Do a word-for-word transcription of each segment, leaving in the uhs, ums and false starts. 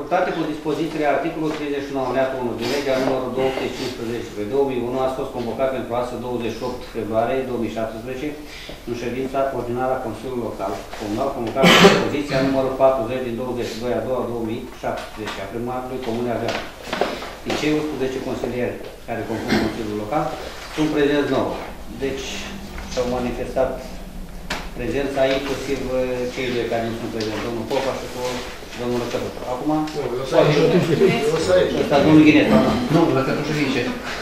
conformitate cu dispozițiile articolului treizeci și nouă alineatul unu din legea numărul două sute cincisprezece pe două mii unu, a fost convocat pentru astăzi douăzeci și opt februarie două mii șaptesprezece în ședința ordinară a Consiliului Local Comunal, convocat cu dispoziția numărul patruzeci din douăzeci și doi a doua două mii șaptesprezece a primarului Comunei Ardeal. Din cei unsprezece consilieri care compun Consiliul Local sunt prezenți nouă. Deci s-au manifestat prezența, inclusiv cei doi care nu sunt prezenți, domnul Popa și cu domnul Răcătușu. Acum? Nu, eu să aici. Eu să aici. Ăsta domnul Ghinet, nu? Nu, Răcătușu zice.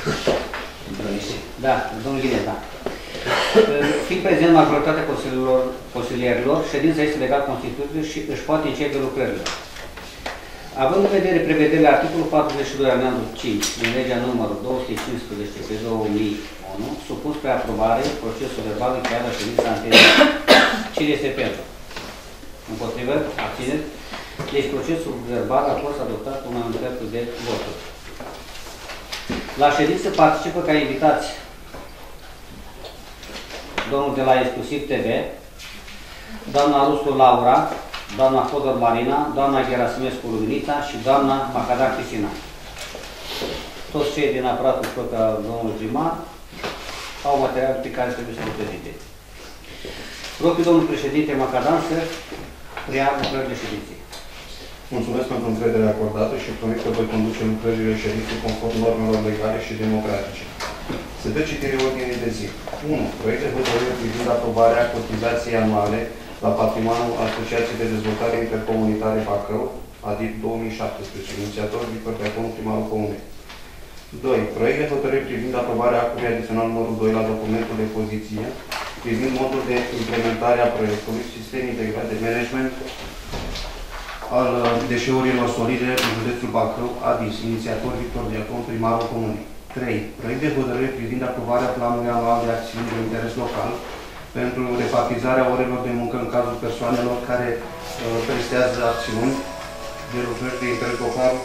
Da, domnul Ghinet, da. Fiind prezent majoritatea consilierilor, ședința este legal constituită și își poate începe lucrările. Având în vedere prevederile articolul patruzeci și doi alineatul cinci din legea numărul două sute cincisprezece pe două mii unu, supus spre aprobare procesul verbal încheiat la ședința anterioară. Cine este pentru? Împotrivă? Abțineri? Deci procesul verbal a fost adoptat cu majoritatea de voturi. La ședință participă ca invitați domnul de la Exclusiv T V, doamna Rusu Laura, doamna Fodor Marina, doamna Gerasimescu Luminița și doamna Macadar Cristina. Toți cei din aparatul proprio al domnului primar au material pe care trebuie să le prezinte. Rog pe domnul președinte Macadar să preia lucrările ședinței. Mulțumesc pentru încrederea acordată și promit că voi conduce lucrările ședinței conform normelor legale și democratice. Se dă citire ordinii de zi. unu. Proiect de hotărâre privind aprobarea cotizației anuale la patrimoniul Asociației de Dezvoltare Intercomunitare Bacău, adică două mii șaptesprezece, inițiator Victor Deaconu, primarul Comunei. doi. Proiect de hotărâre privind aprobarea actului adițional numărul doi la documentul de poziție, privind modul de implementare a proiectului Sistem Integrat de Management al deșeurilor solide în județul Bacău, ADIS, inițiator Victor Deaconu, primarul Comunei. trei. Proiect de hotărâre privind aprobarea planului anual de acțiuni de interes local pentru repartizarea orelor de muncă în cazul persoanelor care uh, prestează acțiuni de lucrări de interes local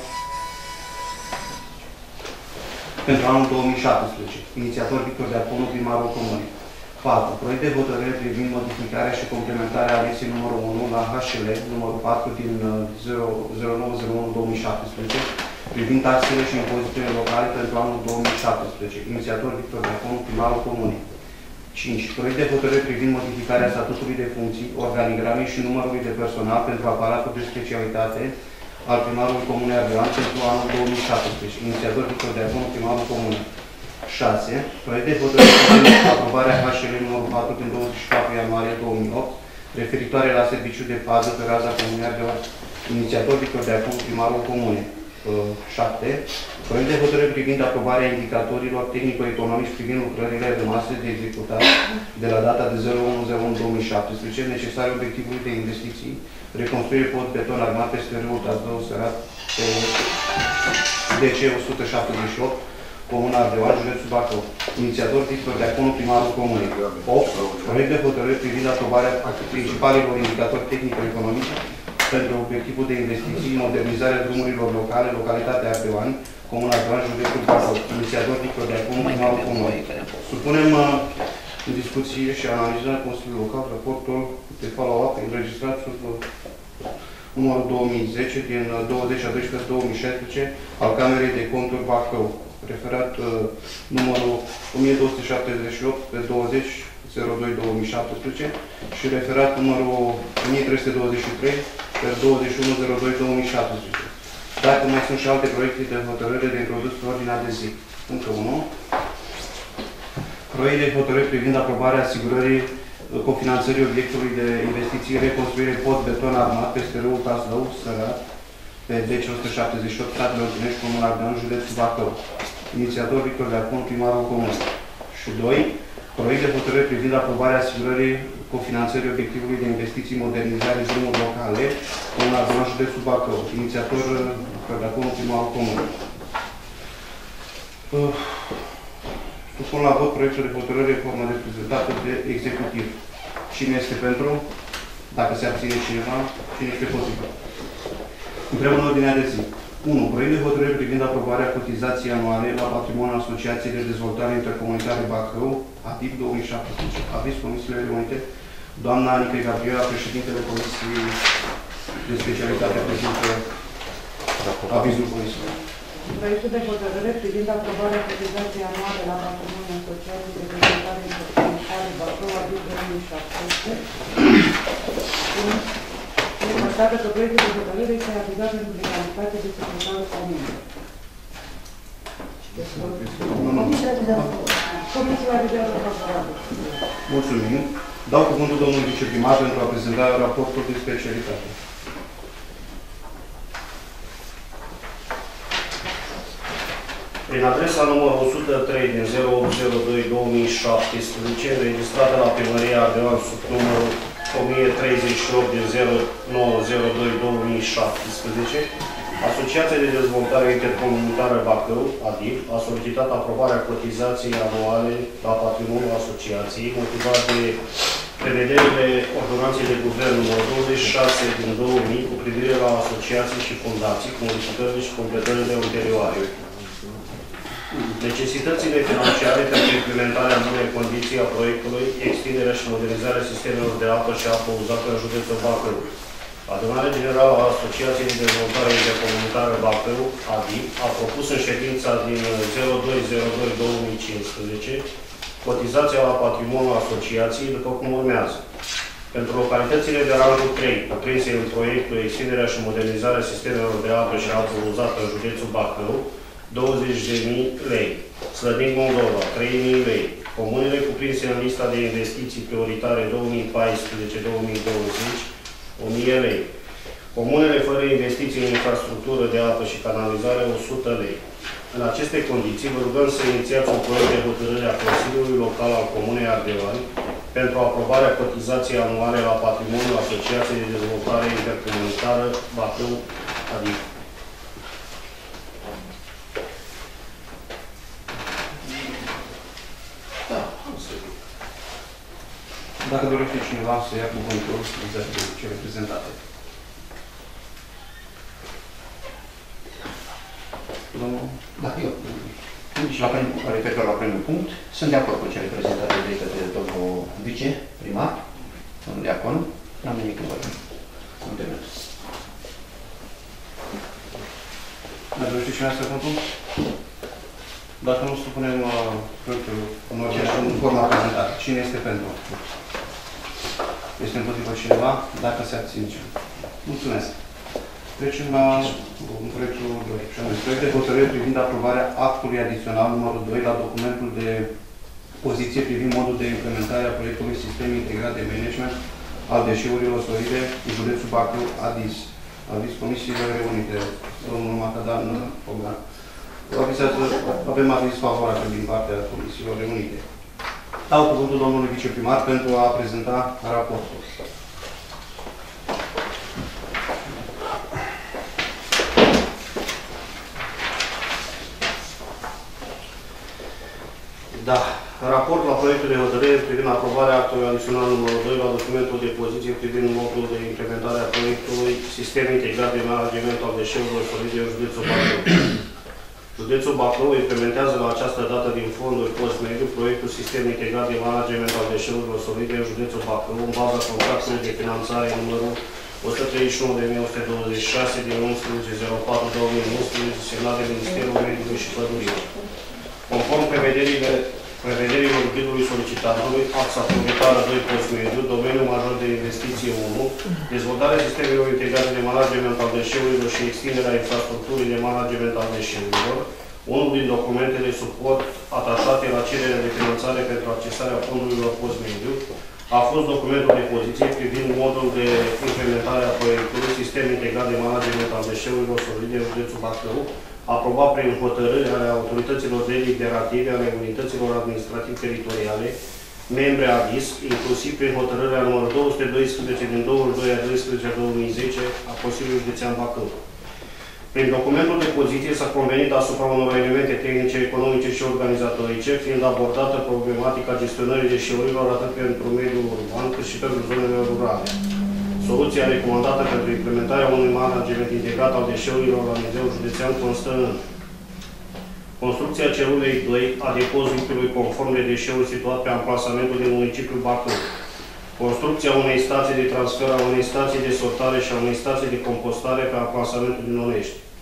pentru anul două mii șaptesprezece. Inițiator Victor Deaconu, primarul Comunei. patru. Proiect de hotărâre privind modificarea și complementarea anexei numărul unu la H L numărul patru din zero nouă zero unu două mii șaptesprezece privind taxele și impozitele locale pentru anul două mii șaptesprezece. Inițiator Victor Deaconu, primarul Comunei. cinci. Proiect de hotărâre privind modificarea statutului de funcții, organigramei și numărului de personal pentru aparatul de specialitate al primarului Comunei Ardeal pentru anul două mii șaptesprezece. Inițiator Victor Deaconu, primarul Comunei. șase. Proiect de hotărâre privind aprobarea H L numărul patru din douăzeci și patru ianuarie două mii opt referitoare la serviciul de pază pe raza Comunei Ardeal. Inițiator Victor Deaconu, primarul Comunei. șapte. Proiect de hotărâre privind aprobarea indicatorilor tehnico-economici privind lucrările rămase de executat de la data de zero unu zero unu două mii șaptesprezece necesare obiectivului de investiții, reconstruire pod beton armat peste râul Tazdău Sărat pe D C o sută șaptezeci și opt, Comuna Ardeal, județul Bacău. Inițiator Victor Deaconu, primarul Comunei. opt. Proiect de hotărâre privind aprobarea principalelor indicatori tehnico-economici pentru obiectivul de investiții, modernizarea drumurilor locale, localitatea Ardeoani, Comuna Ardeoani, județul Bacău. Inițiator Victor Deaconu, primarul Comunei. Supunem uh, în discuție și analizarea Consiliului Local raportul de follow-up înregistrat sub uh, numărul două mii zece din douăzeci a doisprezece două mii șaisprezece al Camerei de Conturi Bacău, referat uh, numărul o mie două sute șaptezeci și opt pe douăzeci zero doi două mii șaptesprezece și referat numărul o mie trei sute douăzeci și trei pe douăzeci și unu zero doi două mii șaptesprezece. Dacă mai sunt și alte proiecte de hotărâre de introdus pe ordinea de zi. Încă unul. Proiect de hotărâre privind aprobarea asigurării cofinanțării obiectului de investiții, reconstruire pod beton armat peste râul Tazdău Sărat pe D C o sută șaptezeci și opt, Stradele Ordinești, Comuna Ardeal, județul Bacău. Inițiator Victor Deaconu, primarul Comunei. Și doi. Proiect de hotărâre privind aprobarea asigurării cofinanțării obiectivului de investiții, modernizare drumuri locale, Comuna Ardeal, județul Bacău. Inițiator Victor Deaconu, primarul Comunei. Uh. Supun la vot proiectul de hotărâre în formă de prezentată de executiv. Cine este pentru? Dacă se abține cineva, cine este potrivă? Împreună ordinea de zi. unu. Proiect de hotărâre privind aprobarea cotizației anuale la patrimoniul Asociației de Dezvoltare Intercomunitare Bacău, A T I P două mii șaptesprezece. Aviz Comisiile Reunite. Doamna Anică Gabriela, președintele Comisiei de Specialitate, prezintă Avizul Comisiei. Proiectul de hotărâre privind aprobarea cotizației anuale la patrimoniul Asociației de Dezvoltare Intercomunitară Bacău, adică două mii șaptesprezece, constată că proiectul de hotărâre este aplicat pentru legalitate de secretarul comunei. Comisia avizează favorabil. Mulțumim. Dau cuvântul domnului viceprimar pentru a prezenta raportul de specialitate. Prin adresa numărul o sută trei din zero opt zero doi două mii șaptesprezece, înregistrată la Primăria Ardeal sub numărul o mie treizeci și opt din zero nouă zero doi două mii șaptesprezece, Asociația de Dezvoltare Intercomunitară Bacău, A D I B, a solicitat aprobarea cotizației anuale la patrimoniul asociației, motivat de prevederile Ordonanței de Guvern numărul douăzeci și șase din două mii cu privire la asociații și fundații, cu modificările și completările ulterioare. Necesitățile financiare pentru implementarea bunei condiții a proiectului, extinderea și modernizarea sistemelor de apă și apă uzată în județul Bacău. Adunarea Generală a Asociației de Dezvoltare Intercomunitară Bacău, A D I B, a propus în ședința din zero doi zero doi două mii cincisprezece cotizația la patrimoniul asociației după cum urmează. Pentru localitățile de rangul trei, cuprinse în proiectul extinderea și modernizarea sistemelor de apă și apă uzată în județul Bacău, douăzeci de mii lei. Slănic Moldova, trei mii lei. Comunele cuprinse în lista de investiții prioritare două mii paisprezece două mii douăzeci, o mie lei. Comunele fără investiții în infrastructură de apă și canalizare, o sută lei. În aceste condiții, vă rugăm să inițiați un proiect de hotărâre a Consiliului Local al Comunei Ardeal pentru aprobarea cotizației anuale la patrimoniul Asociației de Dezvoltare Intercomunitară Bacău, adică. Dacă dorește cineva să ia cuvântul vis-a-vis de cele prezentate. Domnul? Da, eu. Și la primul, referitor la primul punct, sunt de acord cu cele prezentate de către domnul viceprimar, domnul Diacon, n-am nimic în vorbă. Am terminat. Mai dorește cineva să cuvântul? Dacă nu supunem uh, proiectul în ordine în forma prezentată, cine este pentru? Este împotrivă cineva? Dacă se abține. Mulțumesc. Trecem la proiectul doi. Și anume, proiect de hotărâre privind aprobarea actului adițional numărul doi la documentul de poziție privind modul de implementare a proiectului Sistem Integrat de Management al Deșeurilor Solide în județul Bacău, A D I S. Aviz Comisiile Reunite. Domnul Macadan, Fogar. Avem aviz favorabil din partea Comisiilor Reunite. Dau cuvântul domnului viceprimar pentru a prezenta raportul. Da. Raport la proiectul de hotărâre privind aprobarea actului adițional numărul doi la documentul de poziție privind modul de implementare a proiectului Sistem Integrat de Management al Deșeurilor Solide în județul Bacău. Județul Bacău implementează la această dată din fonduri post-mediu proiectul Sistem Integrat de Management al Deșeurilor Solide în județul Bacău în baza contractului de finanțare numărul o sută treizeci și unu de mie o sută douăzeci și șase din unsprezece zero patru două mii unsprezece semnat de Ministerul Mediului și Pădurilor. Conform prevederile prevederilor ghidului solicitatului, axa prioritară doi post-mediu, domeniul major de investiție unu, dezvoltarea sistemelor integrate de management al deșeurilor și extinderea infrastructurii de management al deșeurilor, unul din documentele suport atașate la cererea de finanțare pentru accesarea fondurilor post-mediu, a fost documentul de poziție privind modul de implementare a proiectului Sistem Integrat de Management al Deșeurilor Solide în județul Bacău, aprobat prin hotărâri ale autorităților deliberative ale unităților administrativ-teritoriale, membre A D I S, inclusiv prin hotărârea numărul două sute doisprezece din douăzeci și doi a doisprezece două mii zece a Consiliului Județean Bacău. Prin documentul de poziție s-a convenit asupra unor elemente tehnice, economice și organizatorice, fiind abordată problematica gestionării deșeurilor atât pentru mediul urban cât și pentru zonele rurale. Soluția recomandată pentru implementarea unui management integrat al deșeurilor la nivel județean constă în construcția celulei doi a depozitului conform de deșeuri situat pe amplasamentul din municipiul Bacău, construcția unei stații de transfer, a unei stații de sortare și a unei stații de compostare pe amplasamentul din Onești,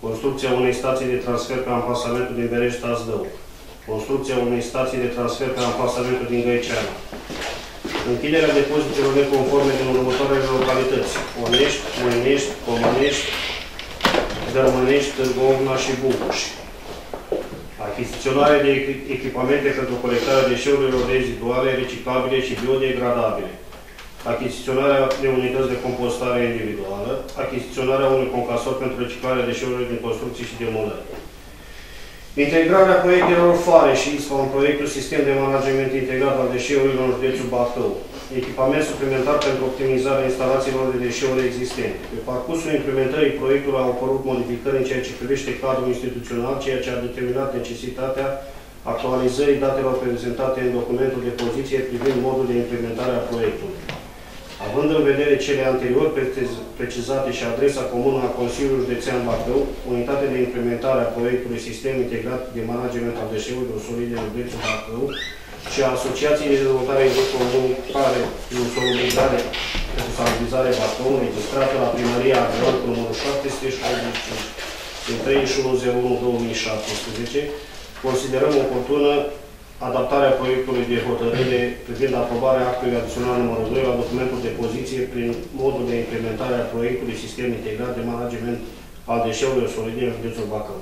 construcția unei stații de transfer pe amplasamentul din Berești-Tazdău, construcția unei stații de transfer pe amplasamentul din Găiceana, închiderea depozitelor neconforme din următoarele localități: Onești, Măinești, Comănești, Dărmănești, Târgovna și Bucuș, achiziționarea de echipamente pentru colectarea deșeurilor reziduale, reciclabile și biodegradabile, achiziționarea de unități de compostare individuală, achiziționarea unui concasor pentru reciclarea deșeurilor din construcții și demolări. Integrarea proiectelor FARE și I S P A în proiectul Sistem de Management Integrat al Deșeurilor în județul Bacău. Echipament suplimentar pentru optimizarea instalațiilor de deșeuri existente. Pe parcursul implementării proiectului au apărut modificări în ceea ce privește cadrul instituțional, ceea ce a determinat necesitatea actualizării datelor prezentate în documentul de poziție privind modul de implementare a proiectului. Având în vedere cele anterior precizate și adresa comună a Consiliului Județean Bacău, unitatea de implementare a proiectului Sistem Integrat de Management al Deșeurilor Solide în județul Bacău și a Asociației de Dezvoltare Comunitare prin Solubilizare pentru Stabilizare Bacău, înregistrată la Primăria Agrar cu numărul șapte sute șaizeci și cinci din treizeci și unu zero unu două mii șaptesprezece, considerăm oportună adaptarea proiectului de hotărâre privind aprobarea actului adițional numărul doi la documentul de poziție prin modul de implementare a proiectului Sistem Integrat de Management al Deșeurilor Solide în județul Bacău.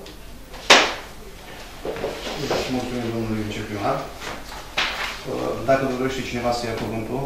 Mulțumim domnului viceprimar. Dacă dorește cineva să ia cuvântul,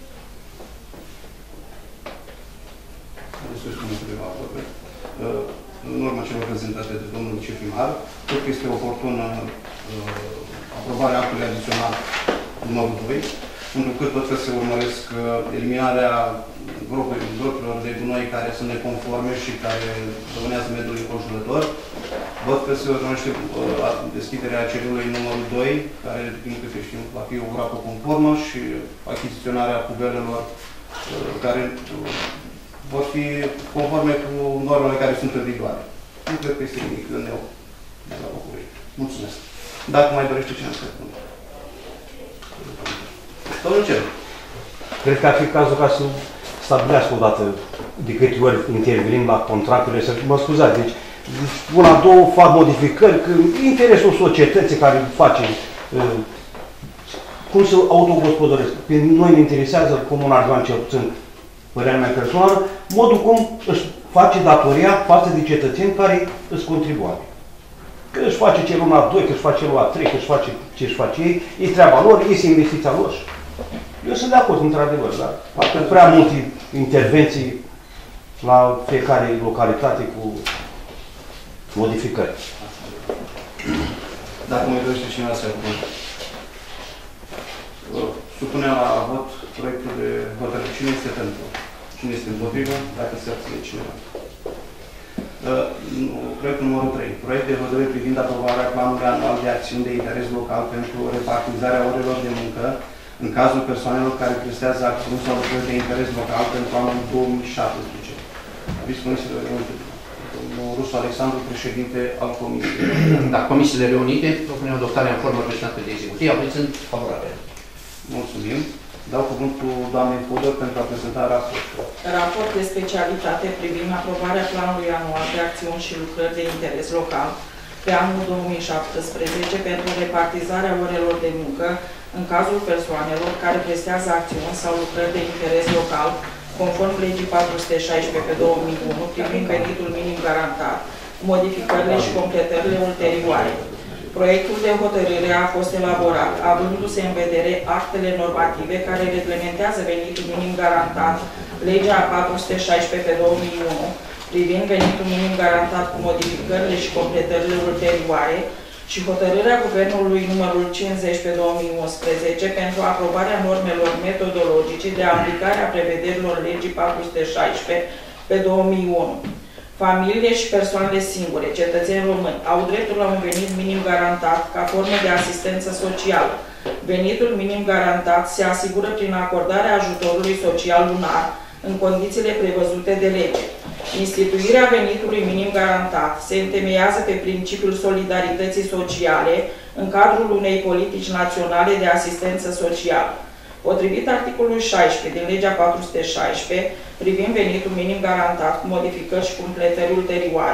să spune câteva vorbe. În urma celor prezentate de domnul viceprimar, cred că este oportună aprobarea actului adițional numărul doi, pentru că tot că se urmăresc eliminarea gropilor de gunoi care sunt neconforme și care dăunează mediul înconjurător. Văd că se urmărește deschiderea celulei numărul doi, care, din câte știm, va fi o groapă conformă, și achiziționarea pubelelor care vor fi conforme cu normele care sunt în vigoare. Nu cred că este nimic de nou de la București. Mulțumesc. Dacă mai dorește cineva să spune. Domnul Cer. Cred că ar fi cazul ca să stabilească o dată de câte ori intervenim la contractele, să mă scuzați, deci una, două fac modificări, că interesul societății care face, uh, cum să autogospodăresc. Pe noi ne interesează, Comuna Ardelan cel puțin, părerea mea personală, modul cum își face datoria față de cetățeni care îți contribuabili. Că își face celul A doi, că își face celul A trei, că își face ce își face ei, e treaba lor, este investiția lor. Eu sunt de acord, într-adevăr, dar parcă prea multe intervenții la fiecare localitate cu modificări. Dacă mai dorește cineva să ia supunem la vot proiectul de hotărâre. Cine este pentru? Cine este împotrivă? Dacă se abține cineva. Proiectul numărul trei. Proiect de hotărâre privind aprobarea planului anual de acțiuni de interes local pentru repartizarea orelor de muncă în cazul persoanelor care prestează acțiuni sau lucrări de interes local pentru anul două mii șaptesprezece. Aviz Comisiile Reunite. Domnul Rusu Alexandru, președinte al Comisiei. Da, Comisiile Reunite propunem adoptarea în formă reprezentantă de executiv, aplițând favorabile. Mulțumim. Dau cuvântul doamnei Fodor pentru a prezenta raportul. Raport de specialitate privind aprobarea planului anual de acțiuni și lucrări de interes local pe anul două mii șaptesprezece pentru repartizarea orelor de muncă în cazul persoanelor care prestează acțiuni sau lucrări de interes local conform legii patru sute șaisprezece pe două mii unu privind venitul minim garantat, modificările și completările ulterioare. Proiectul de hotărâre a fost elaborat avându-se în vedere actele normative care reglementează venitul minim garantat, legea patru sute șaisprezece pe două mii unu, privind venitul minim garantat cu modificările și completările ulterioare, și hotărârea Guvernului numărul cincizeci pe două mii unsprezece pentru aprobarea normelor metodologice de aplicare a prevederilor legii patru sute șaisprezece pe două mii unu. Familiile și persoanele singure, cetățeni români, au dreptul la un venit minim garantat ca formă de asistență socială. Venitul minim garantat se asigură prin acordarea ajutorului social lunar în condițiile prevăzute de lege. Instituirea venitului minim garantat se întemeiază pe principiul solidarității sociale în cadrul unei politici naționale de asistență socială. Potrivit articolului șaisprezece din legea patru sute șaisprezece, privind venitul minim garantat cu modificări și completări ulterioare,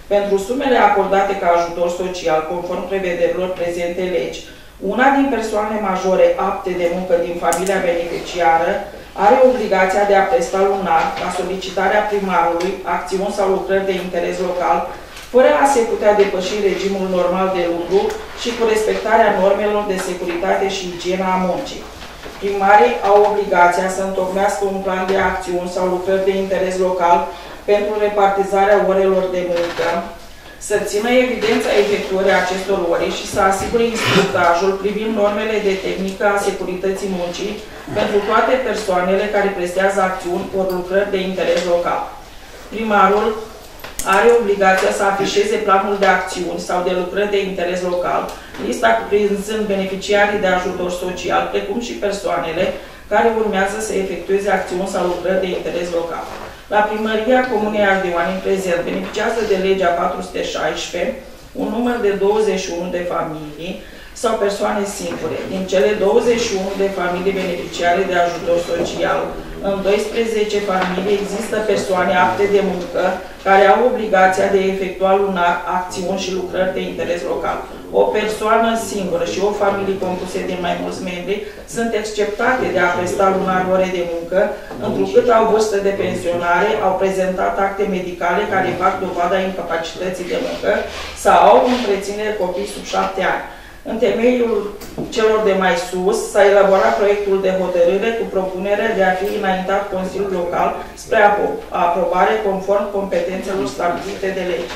Pentru sumele acordate ca ajutor social, conform prevederilor prezente legi, una din persoanele majore apte de muncă din familia beneficiară are obligația de a presta lunar, la solicitarea primarului, acțiuni sau lucrări de interes local, fără a se putea depăși regimul normal de lucru și cu respectarea normelor de securitate și igienă a muncii. Primarii au obligația să întocmească un plan de acțiuni sau lucrări de interes local pentru repartizarea orelor de muncă, să țină evidența efectuării acestor ore și să asigure instructajul privind normele de tehnică a securității muncii pentru toate persoanele care prestează acțiuni ori lucrări de interes local. Primarul are obligația să afișeze planul de acțiuni sau de lucrări de interes local, lista cuprinzând beneficiarii de ajutor social, precum și persoanele care urmează să efectueze acțiuni sau lucrări de interes local. La Primăria Comunei Ardeoani, în prezent, beneficiază de legea patru sute șaisprezece un număr de douăzeci și unu de familii sau persoane singure. Din cele douăzeci și unu de familii beneficiare de ajutor social, în douăsprezece familii există persoane apte de muncă care au obligația de a efectua lunar acțiuni și lucrări de interes local. O persoană singură și o familie compuse din mai mulți membri sunt exceptate de a presta lunar ore de muncă, întrucât au vârstă de pensionare, au prezentat acte medicale care fac dovada incapacității de muncă sau au întreținere copii sub șapte ani. În temeiul celor de mai sus, s-a elaborat proiectul de hotărâre cu propunerea de a fi înaintat Consiliul Local spre aprobare conform competențelor stabilite de lege.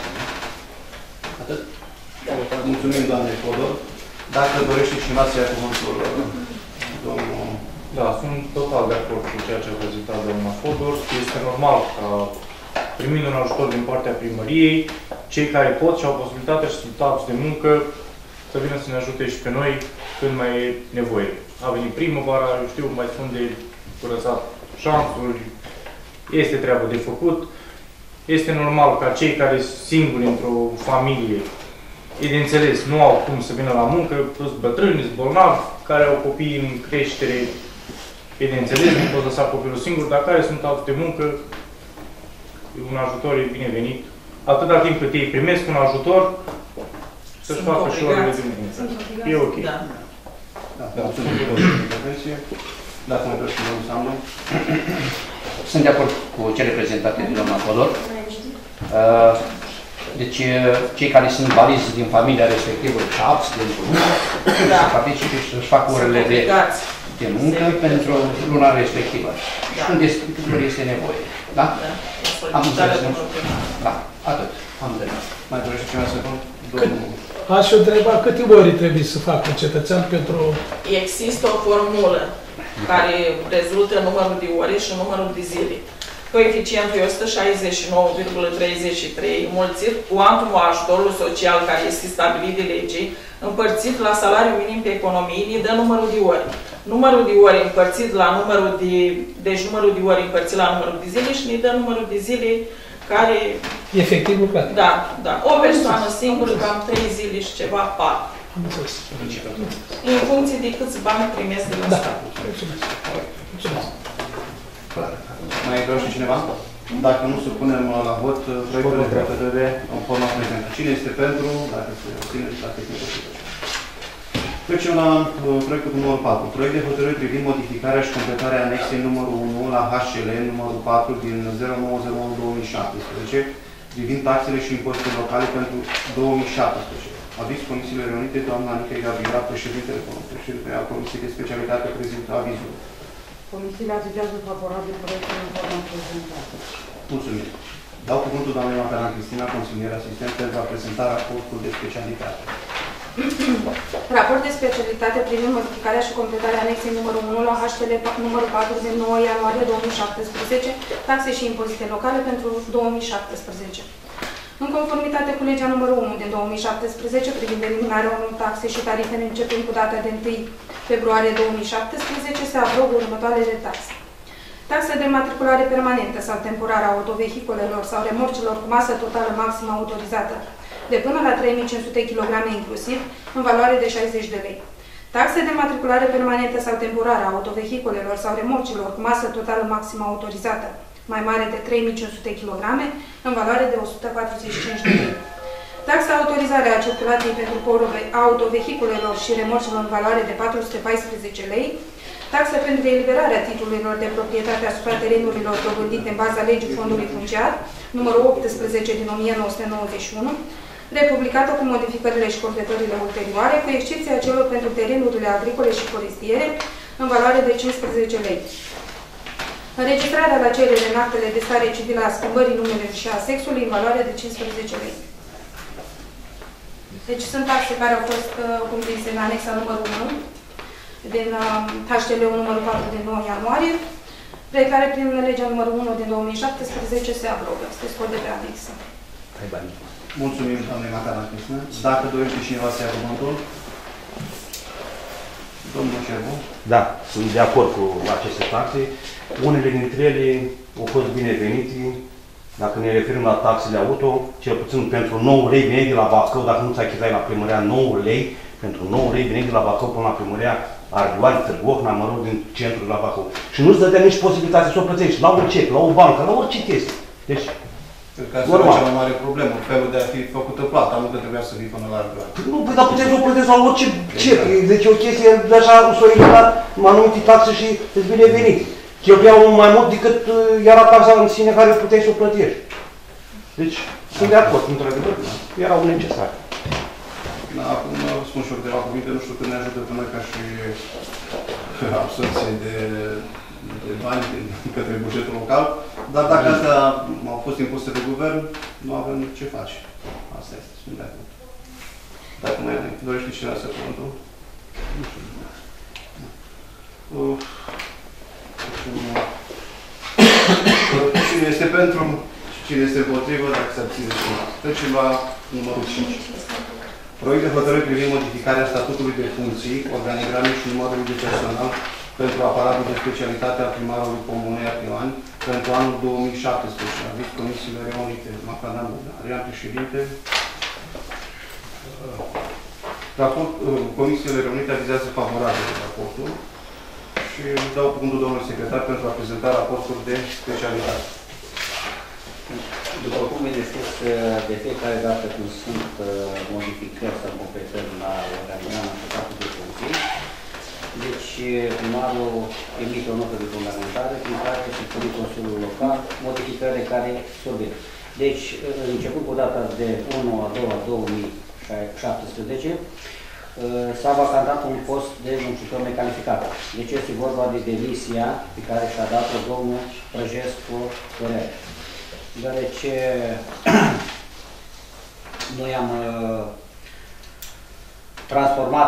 Atât? Da. Mulțumim, doamne Fodor. Dacă dorește cineva să ia cuvântul, domnul... Da, sunt total de acord cu ceea ce a prezentat doamna Fodor. Este normal ca, primind un ajutor din partea primăriei, cei care pot și au posibilitatea și sunt apți de muncă, să vină să ne ajute și pe noi când mai e nevoie. A venit primăvara, eu știu, mai sunt de curățat șansuri, este treabă de făcut. Este normal ca cei care sunt singuri într-o familie, e de înțeles, nu au cum să vină la muncă, plus bătrâni, sunt bolnavi, care au copii în creștere, e de înțeles, nu pot lăsa copilul singur, dar care sunt alți de muncă, un ajutor e binevenit. Atâta timp cât ei primesc un ajutor, să-și facă și orele de muncă. E ok. Da. Da, mulțumim pentru intervenție. Dacă mă trebuie să înseamnă. Sunt de acord cu cele prezentate de doamna Fodor. Deci, cei care sunt valizi din familia respectivă și apți de muncă, Da. să participe și să-și facă orele de, de muncă pentru luna respectivă. Și Da. unde este nevoie. Da? Da. Am înțeles. Solicitare Da, atât. Am înțeles. Mai dorește cineva să spun? Domnul... Aș întreba câte ori trebuie să facă un cetățean pentru... Există o formulă care rezultă numărul de ore și numărul de zile. Coeficientul e o sută șaizeci și nouă virgulă treizeci și trei, înmulțit cu cuantumul ajutorului social care este stabilit de lege, împărțit la salariul minim pe economie, ne dă numărul de ore. Numărul de ore împărțit la numărul de... Deci numărul de ore împărțit la numărul de zile și ne dă numărul de zile care... Efectiv lucrat. Da, da. O persoană singură, cam trei zile și ceva, patru. Am înțeles. În funcție de câți bani primesc de la Da. stat. Mulțumesc. Mulțumesc. Mai dorește cineva? Dacă nu, supunem la vot proiectul de hotărâre în forma prezentă. Cine este pentru? Dacă se obține, dacă este posibil. Trecem la uh, proiectul numărul patru. Proiect de hotărâre privind modificarea și completarea anexei numărul unu la H C L numărul patru din zero nouă zero unu două mii șaptesprezece privind taxele și impozitele locale pentru două mii șaptesprezece. Aviz Comisiile Reunite, doamna Nica Gabriela, președintele Comisiei a Comisiei de Specialitate, prezintă avizul. Comisiile avizează favorabil proiectul în forma prezentată. Mulțumim. Dau cuvântul doamnei Macaran Cristina, consilier asistent, pentru a prezenta raportul de specialitate. Raport de specialitate privind modificarea și completarea anexei numărul unu la H C L numărul patru din nouă ianuarie două mii șaptesprezece, taxe și impozite locale pentru două mii șaptesprezece. În conformitate cu legea numărul unu din două mii șaptesprezece privind eliminarea unor taxe și tarife începând cu data de întâi februarie două mii șaptesprezece, se aprobă următoarele taxe. Taxa de matriculare permanentă sau temporară a autovehiculelor sau remorcilor cu masă totală maximă autorizată de până la trei mii cinci sute kilograme inclusiv, în valoare de șaizeci de lei. Taxe de matriculare permanentă sau temporară a autovehiculelor sau remorcilor cu masă totală maximă autorizată mai mare de trei mii cinci sute kilograme, în valoare de o sută patruzeci și cinci de lei. Taxa autorizare a circulației pentru autovehiculelor și remorcilor în valoare de patru sute paisprezece lei, taxa pentru eliberarea titlurilor de proprietate asupra terenurilor dobândite în baza legii Fondului Funciar, numărul optsprezece din o mie nouă sute nouăzeci și unu, republicată cu modificările și completările ulterioare, cu excepția celor pentru terenurile agricole și forestiere, în valoare de cincisprezece lei. Înregistrarea la cerere în actele de stare civilă a schimbării numelui și a sexului, în valoare de cincisprezece lei. Deci sunt taxe care au fost uh, cuprinse în anexa numărul unu, din uh, H T L-ul numărul patru din nouă ianuarie, pe care prin legea numărul unu din două mii șaptesprezece se aprobă. Este scos de pe anexă. Mulțumim, doamne Macana Cristina. Dacă dorește cineva să ia cuvântul, domnul Cervu. Da, sunt de acord cu aceste taxe. Unele dintre ele au fost binevenite. Dacă ne referim la taxele auto, cel puțin pentru nouă lei vine de la Bacău, dacă nu ți achitai la primăria nouă lei, pentru nouă lei vine de la Bacău până la primăria Ardeoani, Târgohna, mă rog, din centrul la Bacău. Și nu-ți dădea nici posibilitatea să o plătești la un cec, la o bancă, la orice chestie. Deci, cred că asta e cea mai mare problemă, felul de a fi făcută plata, nu că trebuia să vii până la Ardeoani. Nu, păi, dar puteți să o plătești la orice cec. Deci o chestie de așa, s-o eliminat anumite taxe și îți binevenit. Cheltuiau mai mult decât era taxa în sine care puteai să o plătești. Deci, sunt de acord, într-adevăr, erau necesare. Da, acum spun și eu câteva cuvinte, nu știu cât ne ajută pe noi ca și absorție de, de bani din, către bugetul local, dar dacă astea au fost impuse de guvern, nu avem ce face. Asta este, sunt de acord. Dacă mai dorește cineva să cuvântul? Nu știu. Uh, Cine este pentru? Cine este împotrivă, dacă se abține cineva. Trecem la numărul cinci. Proiect de hotărâre privind modificarea statutului de funcții, organigramei și numărului de personal pentru aparatul de specialitate al primarului Comunei Ardeoani pentru anul două mii șaptesprezece. Aveți comisiile reunite. Macadam, Adrian președinte. Raport, comisiile reunite avizează favorabil raportul și dau cuvântul domnului secretar pentru a prezenta raportul de specialitate. După cum bine știți, de fiecare dată când sunt modificări sau completări la organigramul statutului de funcții, deci primarul emite o notă de fundamentare prin care se pune Consiliul Local modificările care survin. Deci, început cu data de unu a doua două mii șaptesprezece, s-a vacantat un post de muncitor necalificat. Deci este vorba de demisia pe care și-a dat-o domnul Prăjescu Corel. Deoarece noi am uh, transformat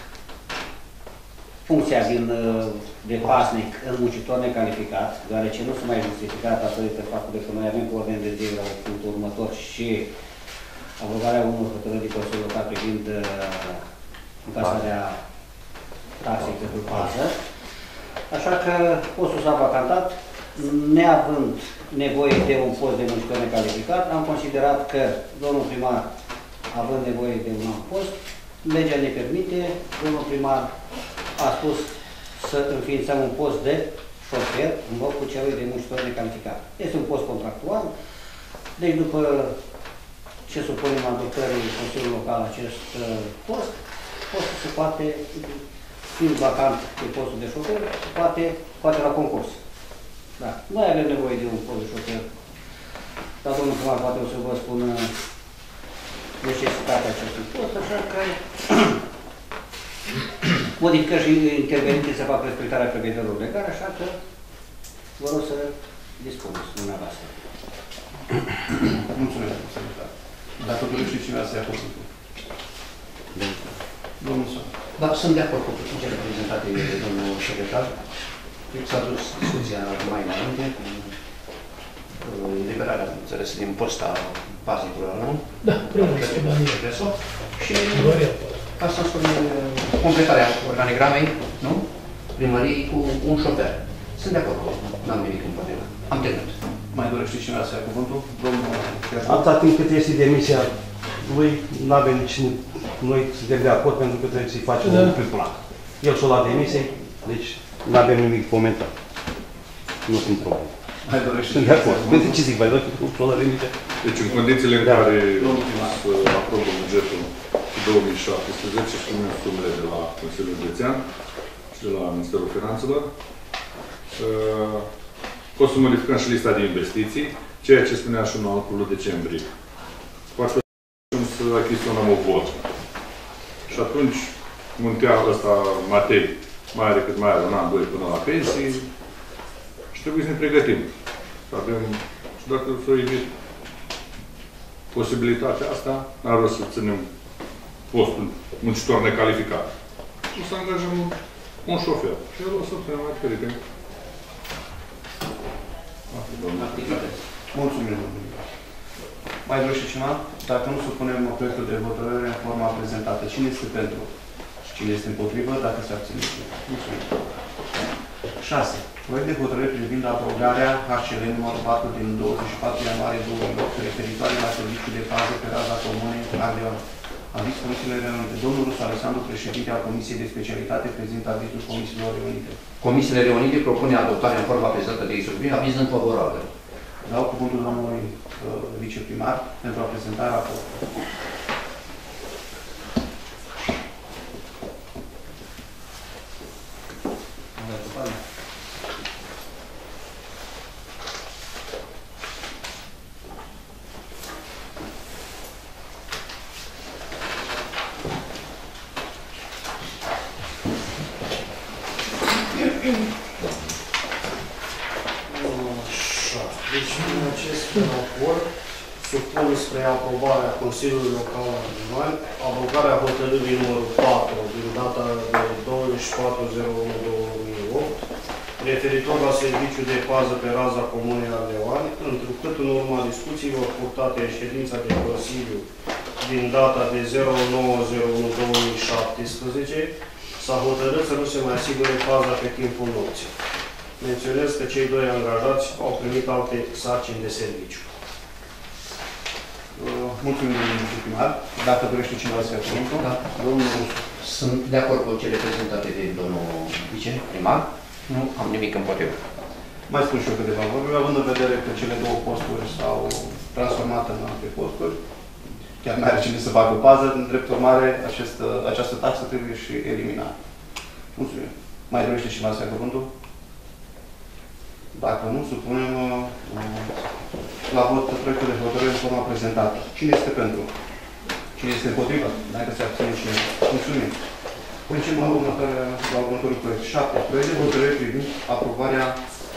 funcția din, uh, de pasnic în muncitor necalificat, deoarece nu se mai justificat datorită faptului că noi avem cu ordine de zi la punctul următor și abrogarea unor hotărâri de Consiliul Local privind uh, încasarea taxei pentru pasă. Așa că postul s-a vacantat. Neavând nevoie de un post de muncitor necalificat, am considerat că domnul primar, având nevoie de un alt post, legea ne permite, domnul primar a spus să înființăm un post de șofer în locul celui de muncitor necalificat. Este un post contractual, deci după ce supunem adoptării Consiliului Local acest post, postul se poate, fiind vacant pe postul de șofer, se poate, poate la concurs. Da. Noi avem nevoie de un post de șofer. Dar domnul primar poate o să vă spun necesitatea acestui post, așa că modificări și intervenite se fac respectarea prevederilor legale, așa că vă rog să dispuneți dumneavoastră. Mulțumesc, secretar. Dacă dorește cineva să ia cuvântul. Domnul Soare. Da, sunt de acord cu cele prezentate de domnul secretar. S-a dus discuția mai înainte cu liberarea, înțeles, din posta bazicului, nu? Da, primul și ca să spun completarea organigramei, nu? Primăriei cu un șofer. Sunt de acord, n-am nimic împotriva. Am terminat. Mai dorește cineva să ia cuvântul? Domnul Cervu. Atâta timp cât este demisia lui, nu avem nici noi suntem de acord pentru că trebuie să-i facem un prin plan. El s-a luat demisie, deci nu avem nimic comentat. Nu sunt probleme. Mai dorește Sunt de acord. Uite ce zic, mai doar cu la limite. Deci în condițiile în care să aprobă bugetul două mii șaptesprezece și primim sumele de la Consiliul Județean și de la Ministerul Finanțelor, o să modificăm și lista de investiții, ceea ce spunea și în altul lui decembrie. Poate să achiziționăm o votă. Și atunci, muntea ăsta, Matei, mai are cât mai are un an, doi până la pensii, și trebuie să ne pregătim. Să avem, și dacă să evit posibilitatea asta, n-ar vrea să ținem postul muncitor necalificat. Și să angajăm un șofer. Și el o să fie mai fericit. Mulțumim, domnule. Mai dorește cineva? Dacă nu, supunem proiectul de hotărâre în forma prezentată. Cine este pentru? Cine este împotrivă? Dacă se abține. Mulțumim. șase. Proiect de hotărâre privind abrogarea H C L numărul patru din douăzeci și patru ianuarie două mii opt referitoare la serviciul de fază pe raza comunei Ardeon. Aviz Comisiile Reunite. Domnul Rusu Alexandru, președinte al Comisiei de Specialitate, prezintă avizul Comisiilor Reunite. Comisiile Reunite propune adoptarea în forma prezentată de exorbitant, aviz favorabil. Dau cuvântul domnului uh, viceprimar pentru a prezenta raportul. Deci, în acest raport, supun spre aprobarea Consiliului Local al Limani, abrogarea hotărârii numărul patru din data de douăzeci și patru zero unu două mii opt, referitor la serviciul de pază pe raza comunei Ardeoani, întrucât în urma discuțiilor purtate în ședința de Consiliu din data de zero nouă zero unu două mii șaptesprezece, s-a hotărât să nu se mai asigure paza pe timpul nopții. Menționez că cei doi angajați au primit alte sarcini de serviciu. Uh, mulțumim, domnul viceprimar. Dacă dorește cineva să ia cuvântul. Da. Domnul Sunt de acord cu cele prezentate de domnul viceprimar. Nu am nimic împotrivă. Mai spun și eu câteva vorbe, având în vedere că cele două posturi s-au transformat în alte posturi, chiar nu are cine să facă pază, în drept urmare, acest, această taxă trebuie și eliminată. Mulțumim. Mai dorește cineva să ia cuvântul? Dacă nu, supunem uh, la vot proiectul de hotărâre în forma prezentată. Cine este pentru? Cine este împotrivă? Dacă se abține cineva. Mulțumim. Trecem la următorul proiect. șapte. Proiect de hotărâre privind aprobarea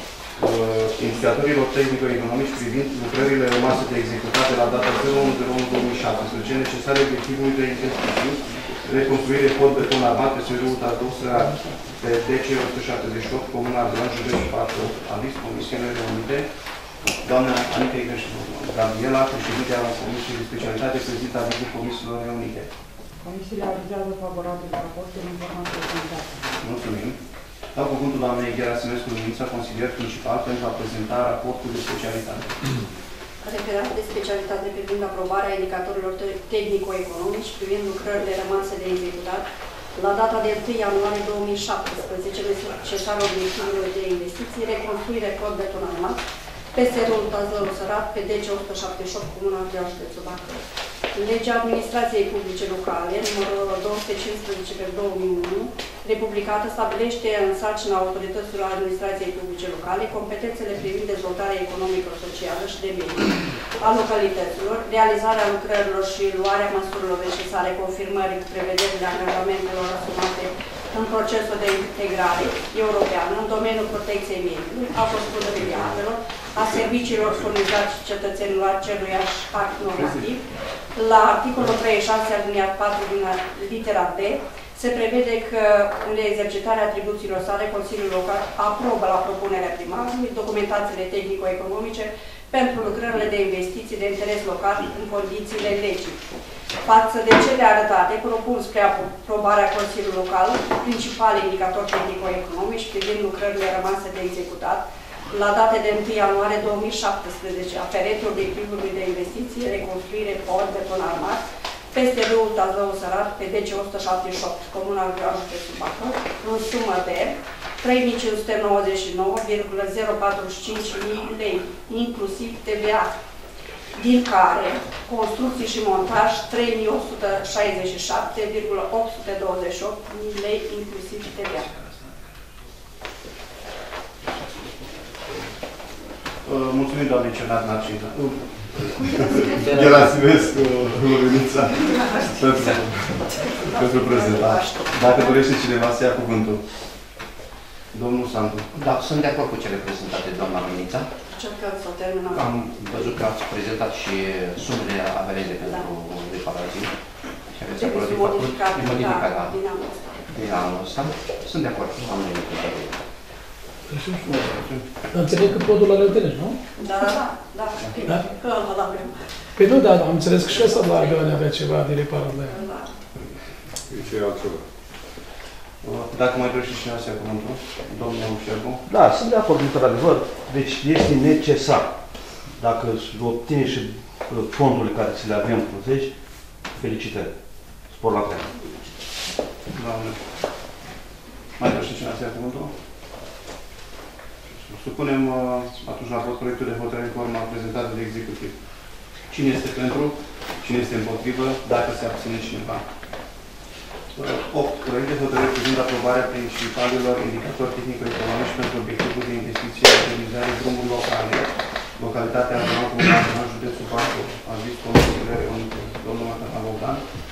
uh, indicatorilor tehnico-economici privind lucrările rămase de executate la data zero unu zero unu două mii șaptesprezece necesare obiectivului de investiții, reconstruire pod beton armat pe serul Tadou Sărat, pe D C o sută șaptezeci și opt, Comuna Ardeoan, județul patru, aviz Comisiile Reunite. Doamna Anica Igreșu, Gabriela, președinte al Comisiei de Specialitate, prezintă avizul Comisiilor Reunite. Comisiile avizează favorabil raportul în forma prezentată. Mulțumim. Dau cuvântul doamnei Gerasimescu Luminița, consilier principal, pentru a prezenta raportul de specialitate. Referat de specialitate privind aprobarea indicatorilor tehnico-economici privind lucrările rămase de executat la data de întâi ianuarie două mii șaptesprezece, necesară obiectivelor de investiții, reconstruire pod beton armat, peste râul Tazăru Sărat, pe D C o sută șaptezeci și opt, Comuna Ardeoan, județul Bacău. Legea Administrației Publice Locale, numărul două sute cincisprezece pe două mii unu, republicată, stabilește în sarcina autorităților administrației publice locale competențele privind dezvoltarea economico-socială și de mediu a localităților, realizarea lucrărilor și luarea măsurilor necesare confirmării cu prevederile angajamentelor asumate în procesul de integrare europeană în domeniul protecției mediului, a gospodării apelor, a serviciilor furnizați cetățenilor aceluiași act normativ. La articolul treizeci și șase aliniat patru din litera D se prevede că în exercitarea atribuțiilor sale, Consiliul Local aprobă la propunerea primarului documentațiile tehnico-economice pentru lucrările de investiții de interes local în condițiile legii. Față de cele arătate, propun spre aprobarea Consiliului Local principale indicatori tehnico-economici privind lucrările rămase de executat la date de întâi ianuarie două mii șaptesprezece, aferente obiectivului de investiție, reconstruire pod beton armat, peste râul Tazău Sărat, pe D C o sută șaptezeci și opt, Comuna Ardeoan, județul Bacău, în sumă de trei mii cinci sute nouăzeci și nouă virgulă zero patruzeci și cinci mii lei, inclusiv T V A, din care construcții și montaj trei mii o sută șaizeci și șapte virgulă opt sute douăzeci și opt mii lei, inclusiv T V A. Mulțumim, doamne Cernat Narcina. Gerasimescu, Lorenița, pentru prezentare. Dacă dorește cineva să ia cuvântul. Domnul Sandu. Da, sunt de acord cu cele prezentate, doamna Lorenița. Încercăm să terminăm. Am văzut că ați prezentat și sumele aferente pentru reparații. Și aveți acolo de făcut, de modificat din anul ăsta. Sunt de acord, am venit. Înțeleg că podul ăla le întâlnești, nu? Da, da, da. Da? Că ăla vrem. Păi nu, dar am înțeles că și ăsta la avioane avea ceva de reparat la ea. Da. E ce altceva. Dacă mai dorește cineva să ia cuvântul, domnul Șerbu. Da, sunt de acord, într-adevăr. Deci este necesar. Dacă obține și fondurile care ți le avem plătești, felicitări. Spor la treabă. Doamne. Mai dorește cineva să ia cuvântul? Supunem atunci la vot proiectul de hotărâre în forma prezentată de executiv. Cine este pentru? Cine este împotrivă? Dacă se abține cineva. opt. Proiect de hotărâre privind aprobarea principalelor indicatori tehnico-economici pentru obiectivul de investiție în utilizare drumuri locale, localitatea Ardeal, Comunal, județul Bacău, aviz Comisiile Reunite, domnul Matana Bogdan,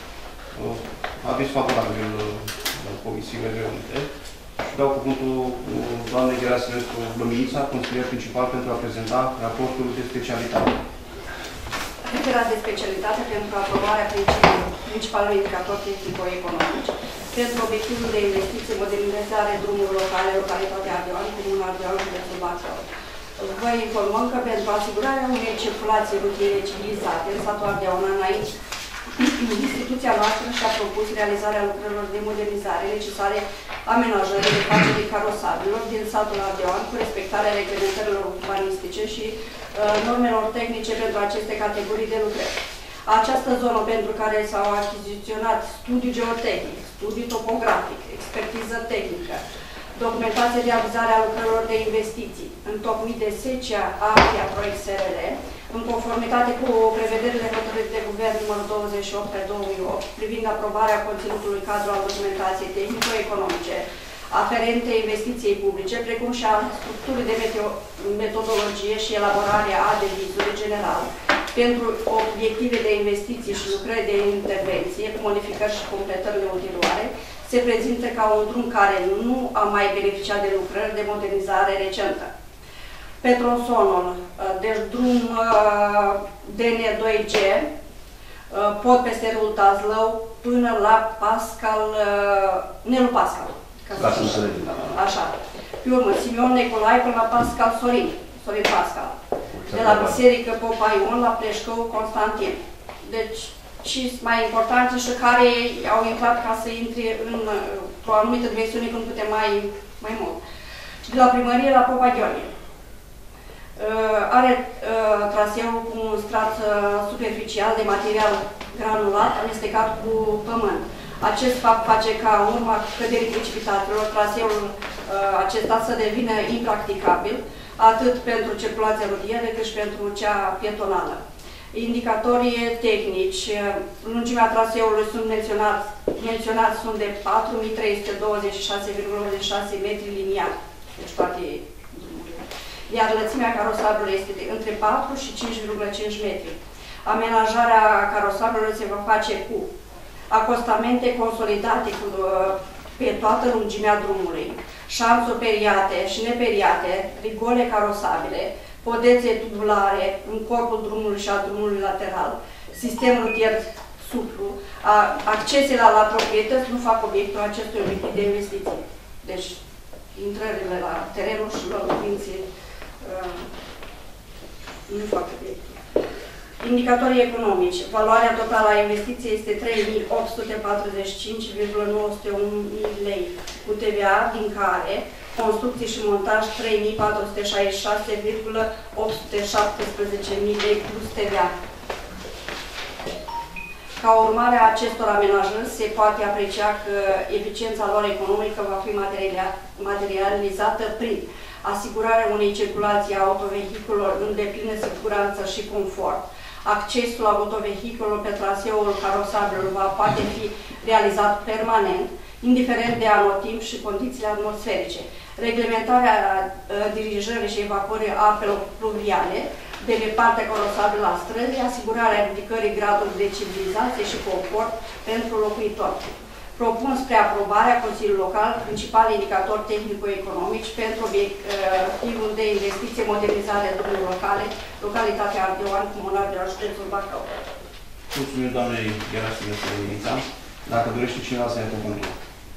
aviz favorabil Comisiile Reunite. Și dau cuvântul doamnei Gerasimescu Lăminița, consilier principal, pentru a prezenta raportul de specialitate. Referat de specialitate pentru aprobarea principalului indicator tehnico-economici pentru obiectivul de investiție, modernizare drumuri locale, localitatea Ardeal, Comuna Ardeal, județul Bacău. Vă informăm că pentru asigurarea unei circulații rutiere civilizate în satul Ardeal, înainte, instituția noastră și-a propus realizarea lucrărilor de modernizare necesare amenajării de facerii carosabilor din satul Ardeal cu respectarea reglementărilor urbanistice și uh, normelor tehnice pentru aceste categorii de lucrări. Această zonă pentru care s-au achiziționat studiu geotehnic, studiu topografic, expertiză tehnică, documentație de avizare a lucrărilor de investiții, întocmit de SECIA Artea Proiect S R L, în conformitate cu prevederile hotărârii de guvern numărul douăzeci și opt pe două mii opt, privind aprobarea conținutului cadru al documentației tehnico-economice aferente investiției publice, precum și a structurii de metodologie și elaborarea a devizului general pentru obiective de investiții și lucrări de intervenție, cu modificări și completările ulterioare, se prezintă ca un drum care nu a mai beneficiat de lucrări de modernizare recentă. Pe tronsonul, deci drum D N doi G, pod peste râul Tazlău până la Pascal, Nelu Pascal. Așa. Pe urmă, Simion Necolai până la Pascal Sorin, Sorin Pascal. De la Biserică Popa Ion la Pleșcău Constantin. Deci, și mai importante și care au intrat ca să intre în o anumită dimensiune când putem mai, mai mult. Și de la primărie la Popa Gheorghe. Uh, are uh, traseul cu un strat uh, superficial de material granulat amestecat cu pământ. Acest fapt face ca în urma căderii precipitatelor traseul uh, acesta să devină impracticabil, atât pentru circulația rutieră cât și pentru cea pietonală. Indicatorii tehnici, lungimea traseului sunt menționat, menționați sunt de patru mii trei sute douăzeci și șase virgulă optzeci și șase metri liniari, deci toate drumurile. Iar lățimea carosabilului este de între patru și cinci virgulă cinci metri. Amenajarea carosabilului se va face cu acostamente consolidate cu, pe toată lungimea drumului, șanțuri periate și neperiate, rigole carosabile, podețe tubulare în corpul drumului și a drumului lateral, sistem rutier suplu, accesele la, la proprietăți nu fac obiectul acestui obiectiv de investiții. Deci, intrările la terenul și la locuințe uh, nu fac obiectul. Indicatorii economici. Valoarea totală a investiției este trei mii opt sute patruzeci și cinci virgulă nouă sute unu lei, cu T V A, din care construcții și montaj trei mii patru sute șaizeci și șase virgulă opt sute șaptesprezece lei plus T V A. Ca urmare a acestor amenajări, se poate aprecia că eficiența lor economică va fi materializată prin asigurarea unei circulații a autovehiculelor în deplină siguranță și confort. Accesul la autovehiculul pe traseul carosabil va poate fi realizat permanent, indiferent de anotimp și condițiile atmosferice. Reglementarea uh, dirijării și evacuării apelor pluviale de pe partea carosabilă a străzii, asigurarea ridicării gradului de civilizație și confort pentru locuitori. Propun spre aprobarea Consiliului Local principale indicatori tehnico-economici pentru obiectivul de investiție, modernizare a drumurilor locale, localitatea Ardeoan, comunal de la județul Bacău. Mulțumim doamnei Gerasimă Sălinița. Dacă dorește cineva să ia cuvântul.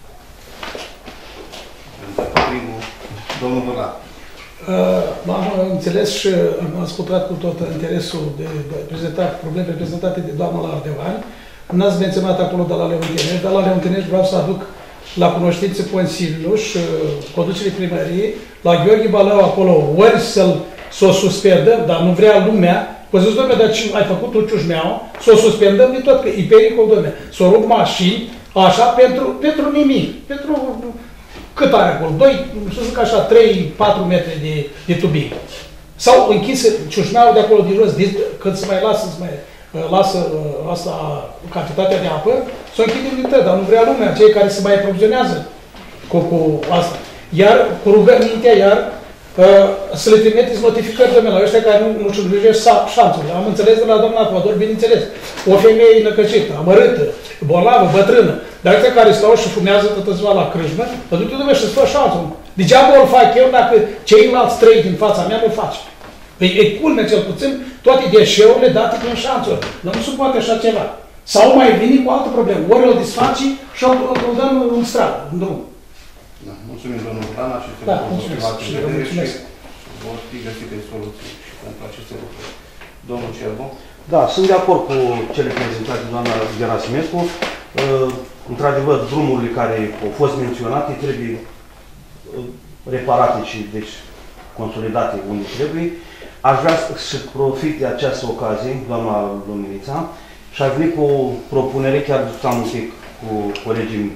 Primul, domnul Bărat. Uh, am înțeles și am ascultat cu tot interesul de, de prezentat, probleme prezentate de doamna la Ardeoan. N-ați menționat acolo de la Leontinești, dar la Leontinești vreau să aduc la cunoștință Consiliul și uh, conducerea primăriei, la Gheorghe Balău acolo, ori să-l s-o suspendăm, dar nu vrea lumea, că zic, dom'le, dar ce ai făcut tu ciușmeau, să o suspendăm de tot, că e pericol, dom'le, să o rup mașini, așa, pentru, pentru nimic, pentru cât are acolo, doi, să zic așa, trei patru metri de, de tubii. Sau închis ciușmeaua de acolo de jos, de, când se mai lasă, se mai lasă asta, cantitatea de apă, să o închidem din tot, dar nu vrea lumea, cei care se mai aprovizionează cu, cu asta. Iar cu rugămintea, iar să le trimiteți notificări de la ăștia care nu, nu-și îngrijesc șanțurile. Am înțeles de la doamna Codor, bineînțeles, o femeie năcăcită, amărâtă, bolnavă, bătrână, dar ăștia care stau și fumează tot ziua la crâșmă, mă duc eu și să șanțul. Degeaba o fac eu dacă ceilalți trei din fața mea nu fac. Păi e culme cel puțin toate deșeurile date prin șanțuri. Dar nu se poate așa ceva. Sau mai vine cu altă problemă. Ori îl disfaci și îl dăm în stradă, în drum. Da, mulțumim, domnul Bran, aceste da, lucruri mulțumesc. Și și mulțumesc. vor fi găsite soluții pentru aceste lucruri. Domnul Cerbo? Da, sunt de acord cu cele prezentate de doamna Gerasimescu. Într-adevăr, drumurile care au fost menționate trebuie reparate și deci consolidate unde trebuie. Aș vrea să profit de această ocazie, doamna Luminița, și aș veni cu o propunere, chiar discutam un pic cu colegii.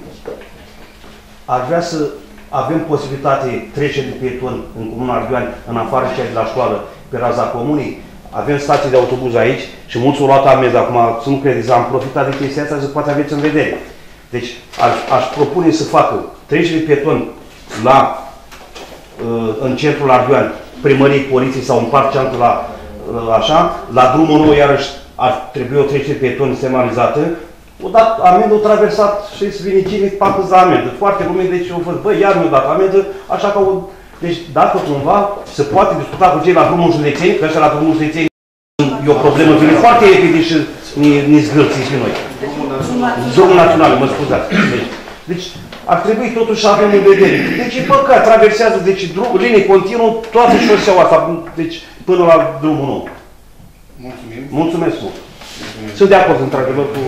Aș vrea să avem posibilitate trecere de pietoni în Comuna Ardeoani, în afară cea de la școală, pe raza comunei. Avem stații de autobuz aici și mulți au luat amezi acum, să nu credeți, am profitat de chestia asta, să poate aveți în vedere. Deci aș, aș propune să facă trecere de pietoni la, în centrul Ardeoani, primăriei, poliției sau în partea cealaltă la, așa, la drumul nou iarăși ar trebui o trecere de pietoni semnalizată. O dat amendă, o traversat și să vine cine facă za amendă. Foarte lume, deci au fost, băi, iar mi-au dat amendă, așa că, o, deci dacă cumva se poate discuta cu cei la drumul județeni, că ăștia la drumul județeni e o problemă, vine foarte repede și ne zgâlțiți pe noi. Drumul național, mă scuzați. Deci, deci ar trebui totuși să avem în vedere. Deci e păcat, traversează, deci drum, linie continuă, toată șoseaua asta, deci până la drumul nou. Mulțumim. Mulțumesc mult. Sunt de acord, într-adevăr, cu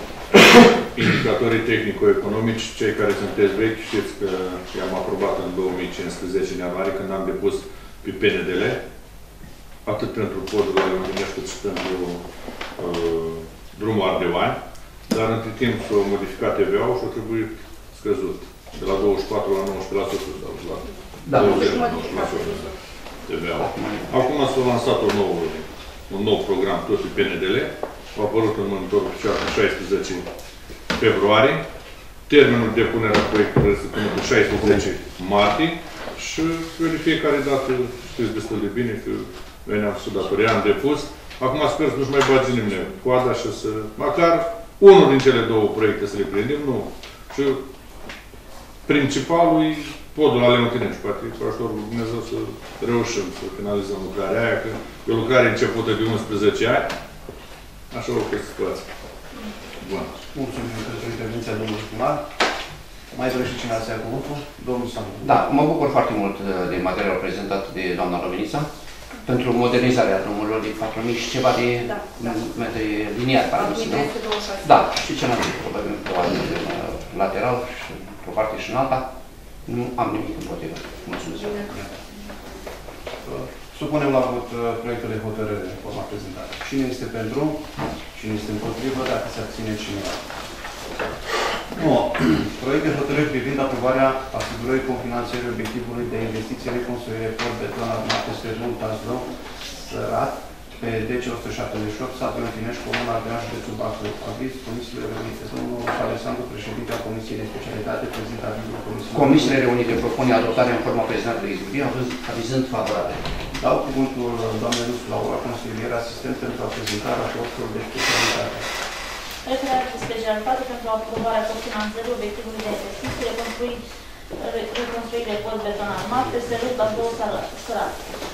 indicatorii tehnico-economici, cei care sunteți vechi, știți că i-am aprobat în două mii cincisprezece, în ianuarie, când am depus pe P N D L, atât pentru podurile Leontinești, cât și pentru uh, drumul Ardeoani, dar între timp s-a modificat T V A-ul și a trebuit scăzut. De la douăzeci și patru la nouăsprezece la sută sau la douăzeci la nouăsprezece la sută T V A-ul. Acum s-a lansat un nou, un nou program, tot pe P N D L, a apărut în monitor oficial pe șaisprezece februarie, termenul de punere a proiectului se pune pe șaisprezece martie și de fiecare dată știți destul de bine că noi ne-am făcut datoria, am depus. Acum sper să nu-și mai bagi nimeni coada și să, măcar unul din cele două proiecte să le prindem, nu. Și principalul e podul la Leontinești, poate cu ajutorul lui Dumnezeu să reușim să finalizăm lucrarea aia, că e o lucrare începută de unsprezece ani. Așa o fost situația. Bun. Mulțumim pentru intervenția domnului primar. Mai dorește cineva să ia cuvântul? Domnul Sandu. Da, mă bucur foarte mult de materialul prezentat de doamna Luminița pentru modernizarea drumurilor de patru mii și ceva de, da, da. de liniar, parcă nu? Da, și ce n-am probabil pe lateral și pe o parte și în alta. Nu am nimic împotrivă. Mulțumesc. Supunem la vot proiectul de hotărâre în forma prezentată. Cine este pentru? Cine este împotrivă? Dacă se abține cineva. nouă. Proiect de hotărâre privind aprobarea asigurării cofinanțării obiectivului de investiție reconstruire port beton armat peste râul Tazlău, Sărat, pe D C o sută șaptezeci și opt, satul Întinești, Comuna Ardeal, județul Bacău. Aviz Comisiile Reunite. Domnul Alexandru, președinte al Comisiei de Specialitate, prezintă avizul Comisiei. Comisiile Reunite propune adoptarea în forma prezentată de izburie, avizând favorabil. Dau cuvântul doamnei Rusu Laura, consilier asistent pentru a prezenta raportul de specialitate. Referat de specialitate pentru aprobarea cofinanțării obiectivului de investiții, reconstruire pod beton armat peste râul Tazlău, Sărat.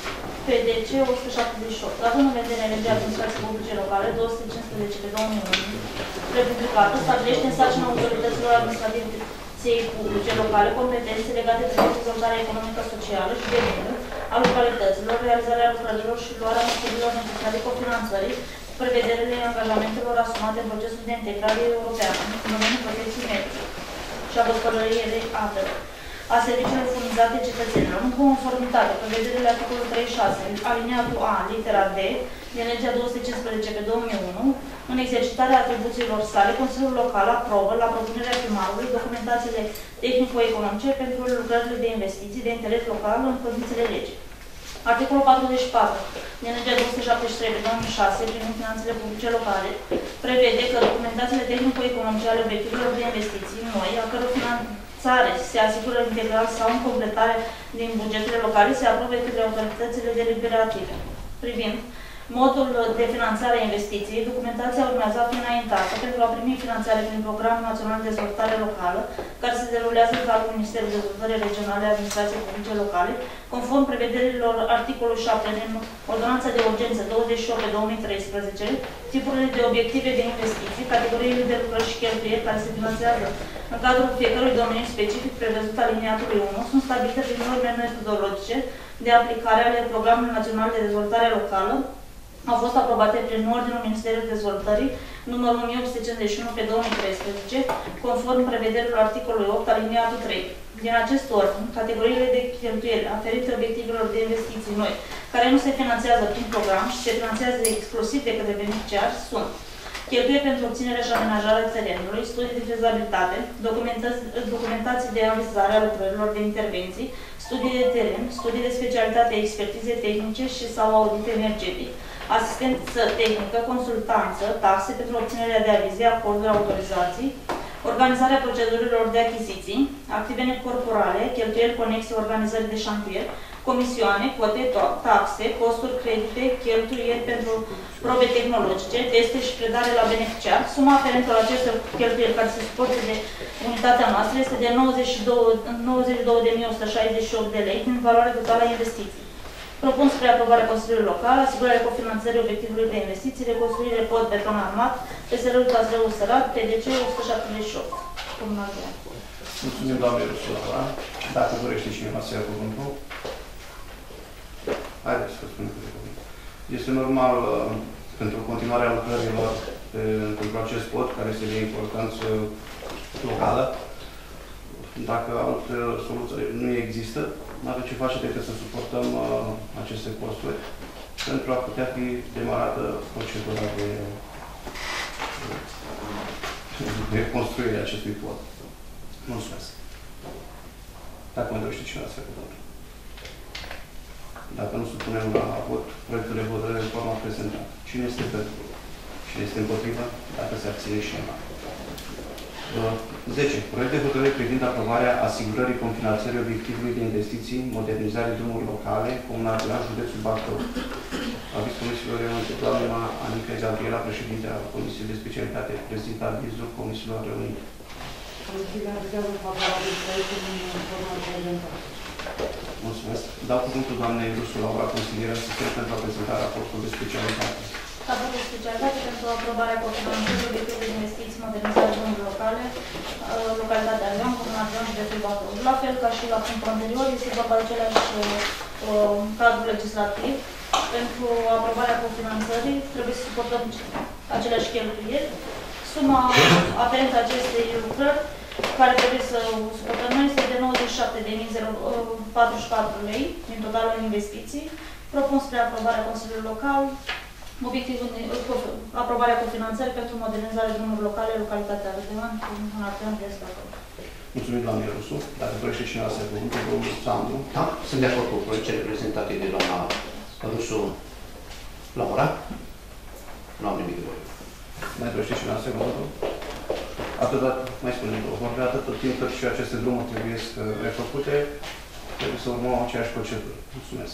P D C o sută șaptezeci și opt. Având în vedere legea administrației publice locale două sute cincisprezece pe două mii unu, republicată, stabilește în sarcina autorităților administrației publice locale competențe legate de dezvoltarea economică, socială și de mediu a localităților, realizarea lucrărilor și luarea măsurilor necesare cofinanțării, prevederile angajamentelor asumate în procesul de integrare europeană în domeniul protecției mediului și a gospodăriei de apelor, a serviciilor furnizate cetățenilor, în conformitate cu prevederile articolului treizeci și șase, aliniatul A, litera D, din legea două sute cincisprezece pe două mii unu, în exercitarea atribuțiilor sale, Consiliul Local aprobă, la propunerea primarului, documentațiile tehnico-economice pentru lucrările de investiții de interes local în condițiile legii. Articolul patruzeci și patru din legea două sute șaptezeci și trei pe două mii șase privind finanțele publice locale prevede că documentațiile tehnico-economice ale obiectivelor de investiții noi, a căror finanțare se asigură integral sau în completare din bugetele locale, se aprobă către autoritățile deliberative. Privind modul de finanțare a investiției, documentația urmează a fi înaintată pentru a primi finanțare prin Programul Național de Dezvoltare Locală, care se derulează în cadrul Ministerului de Dezvoltare Regionale a Administrației Publice Locale, conform prevederilor articolul șapte din Ordonanța de Urgență douăzeci și opt pe două mii treisprezece, tipurile de obiective de investiții, categoriile de lucrări și cheltuieli care se finanțează în cadrul fiecărui domeniu specific prevăzut aliniatului unu, sunt stabilite prin norme metodologice de aplicare ale Programului Național de Dezvoltare Locală, au fost aprobate prin Ordinul Ministerului Dezvoltării numărul o mie opt sute cincizeci și unu pe două mii treisprezece, conform prevederilor articolului opt aliniatul trei. Din acest ordin, categoriile de cheltuieli aferite obiectivelor de investiții noi, care nu se finanțează prin program și se finanțează exclusiv de către beneficiari, sunt cheltuieli pentru obținerea și amenajarea terenului, studii de fezabilitate, documentații de avizare a lucrărilor de intervenții, studii de teren, studii de specialitate, expertize tehnice și sau audit energetic, asistență tehnică, consultanță, taxe pentru obținerea de avize, acorduri, autorizații, organizarea procedurilor de achiziții, active necorporale, cheltuieli conexe organizării de șantier, comisioane, cote, taxe, costuri, credite, cheltuieli pentru probe tehnologice, teste și predare la beneficiar. Suma aferentă la acestor cheltuieli care se suportă de unitatea noastră este de nouăzeci și două de mii o sută șaizeci și opt de lei din valoarea totală a investiției. Propun spre aprobarea Consiliului Local, asigurarea cofinanțării obiectivului de investiții, reconstruire pod beton armat, peste râul Tazlău, Sărat, P D C o sută șaptezeci și opt. Comunal de Ardeal. Mulțumim, doamne Rusulava. Dacă dorește cineva să ia cuvântul. Haideți să spunem câte cuvinte. Este normal uh, pentru continuarea lucrărilor pe, pentru acest pod, care este de importanță locală. Dacă altă soluție nu există, nu avem ce face decât să suportăm uh, aceste costuri pentru a putea fi demarată procedura de, de construire acestui pod. Mulțumesc. Dacă mai dorește cineva să cuvântul. Dacă nu supunem la vot proiectul de hotărâre în forma prezentată. Cine este pentru? Cine este împotrivă? Dacă se abține cineva. zece. Proiect de hotărâre privind aprobarea asigurării confinanțării obiectivului de investiții, modernizare drumuri locale, Comuna Ardeal, județul Bacău. Aviz Comisiilor Reunite. Doamna Anica Gabriela, președinte a Comisiei de Specialitate, prezintă avizul Comisiilor Reunite. Mulțumesc. Dau cuvântul doamnei Rusu Laura, consilier asistent pentru a prezenta raportul de specialitate. Raportul de specialitate pentru aprobarea cofinanțării obiectivului de investiții, modernizare drumuri locale, localitatea Ardeal, Comuna Ardeal, județul Bacău. La fel ca și la punctul anterior, este vorba de același uh, cadru legislativ. Pentru aprobarea cofinanțării trebuie să suportăm aceleași cheltuieli. Suma aferentă acestei lucrări, care trebuie să suportăm noi, este de nouăzeci și șapte de mii patruzeci și patru lei din totalul investiții. Propun spre aprobarea Consiliului Local Obiectivul de aprobarea cofinanțării pentru modernizarea drumurilor locale, localitatea Ardevan, în Ardevan de Stacău. Mulțumim, doamne Rusu. Dacă dorește cineva să cuvântul, domnul Sandru. Da, sunt de acord cu cele prezentate de doamna Rusu Laura. Nu am nimic de voi. Mai dorește cineva să cuvântul? Atâta, mai spunem două vorbe, atât timp cât și aceste drumuri trebuie să refăcute, trebuie să urmăm aceeași procedură. Mulțumesc.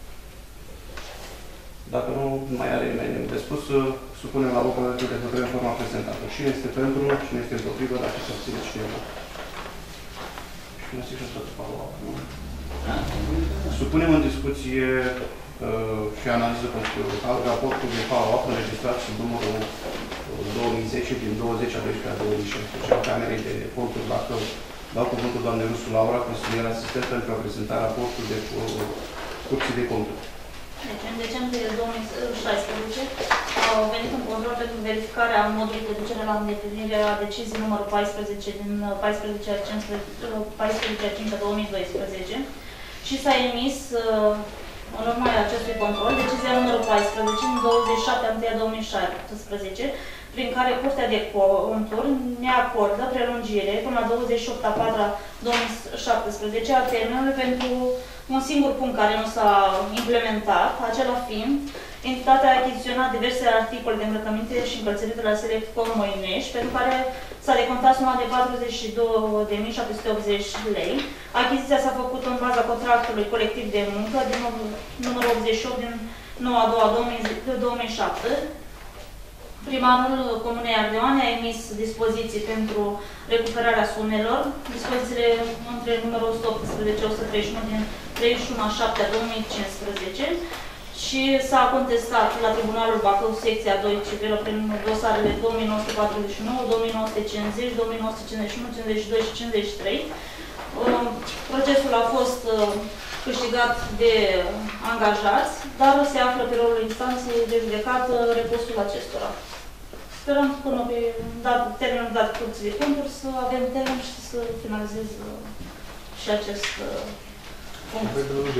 Dacă nu mai are nimeni de spus, supunem la votul de hotărâre în forma prezentată. Cine este pentru, cine este împotrivă, dacă se abține cineva. Și nu se și tot follow-up, nu? Supunem în discuție uh, și analiză Consiliului Local raportul de follow-up înregistrat sub numărul două mii zece din douăzeci a doisprezece a două mii șaisprezece al Camerei de Conturi Bacău. Dau cuvântul doamnei Rusu Laura, consilier asistent, pentru a prezenta raportul de uh, Curții de Conturi. Deci, în decembrie două mii șaisprezece au venit un control pentru verificarea modului de ducere la îndeplinire a deciziei numărul paisprezece din paisprezece a cinci a două mii doisprezece și s-a emis, în urma acestui control, decizia numărul paisprezece din douăzeci și șapte a unu a două mii șaptesprezece, prin care Curtea de Conturi ne acordă prelungire până la douăzeci și opt a patra două mii șaptesprezece a termenului pentru un singur punct care nu s-a implementat, acela fiind entitatea a achiziționat diverse articole de îmbrăcăminte și încălțăminte de la Selectcom Moinești, pentru care s-a decontat suma de patruzeci și două de mii șapte sute optzeci lei. Achiziția s-a făcut în baza contractului colectiv de muncă din numărul optzeci și opt din nouă a doua două mii șapte. Primarul Comunei Ardeoane a emis dispoziții pentru recuperarea sumelor, dispozițiile între numărul o sută optsprezece o sută treizeci și unu din treizeci și unu a șaptea două mii cincisprezece și s-a contestat la Tribunalul Bacău, secția doi civilă, prin dosarele două mii nouă sute patruzeci și nouă, două mii nouă sute cincizeci, două mii nouă sute cincizeci și unu, cincizeci și doi și cincizeci și trei. Procesul a fost câștigat de angajați, dar se află pe rolul instanței de judecată recursul acestora. Sperăm până pe dat, termenul dat Curții de Conturi să avem termen și să finalizez și acest punct.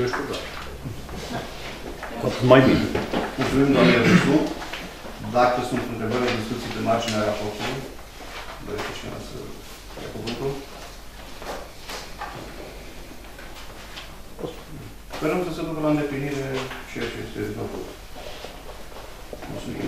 Mai bine. Mulțumim, doamne Rusu. Dacă sunt întrebări în discuții pe marginea raportului, dorește cineva să ia cuvântul? Sperăm să se ducă la îndeplinire ceea ce este făcut. Mulțumim.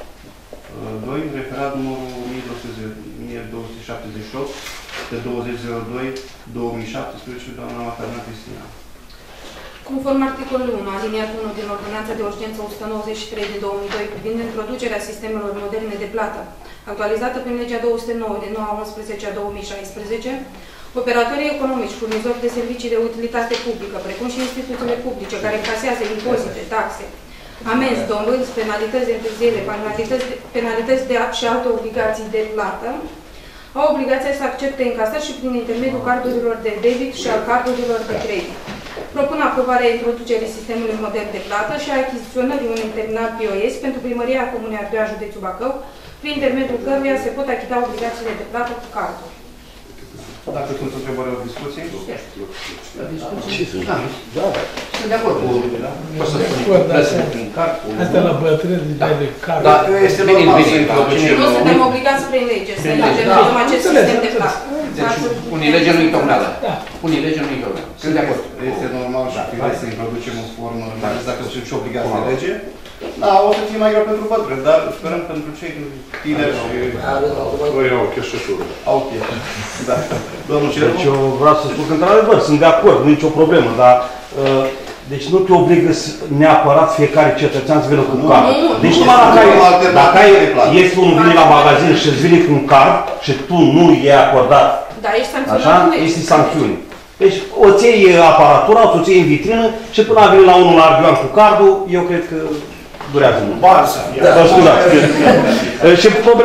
doi. Referat numărul o mie două sute șaptezeci și opt de douăzeci zero doi două mii șaptesprezece, doamna Macarena Cristina. Conform articolului unu, aliniatul unu din Ordonanța de Urgență o sută nouăzeci și trei din două mii doi privind introducerea sistemelor moderne de plată, actualizată prin legea două sute nouă din nouă a unsprezecea două mii șaisprezece, operatorii economici, furnizori de servicii de utilitate publică, precum și instituțiile publice care încasează impozite, taxe, amenzi, dobânzi, penalități de întârziere, penalități, penalități de și alte obligații de plată, au obligația să accepte încasări și prin intermediul cardurilor de debit și al cardurilor de credit. Propun aprobarea introducerii sistemului modern de plată și a achiziționării unui terminal P O S pentru Primăria Comunei Ardeoan, județul Bacău, prin intermediul căruia se pot achita obligațiile de plată cu cardul. Dacă sunt întrebări o discuție? La discuție? Da, da. Sunt de acord cu... O să spun prin card. Asta la bătrâni de card. Da, este normal să introducem... Nu suntem obligați prin lege să implementăm acest sistem de plată. Deci, unii lege nu-i tocneală. Unii lege nu-i tocneală. Sunt de acord. Este normal și firesc să introducem o formă, mai ales dacă sunt și obligați de lege. Da, o să fie mai greu pentru bătrâni, dar sperăm pentru cei tineri și... Voi au cheșătură. Au cheșă. Da. Domnul Cervu? Deci eu vreau să spun că, într-adevăr, sunt de acord, nu e nicio problemă, dar uh, deci nu te obligă neapărat fiecare cetățean să vină cu un card. Deci numai dacă, ai, dacă ai, este unul vine la magazin și îți vine cu un card și tu nu i-ai acordat, da, ești sancționat. Așa, este sancțiune. Deci o ții aparatura, o ții în vitrină și până a venit la unul la Ardeoan cu cardul, eu cred că durează mult. Bani să fie. Da, scuzați. Și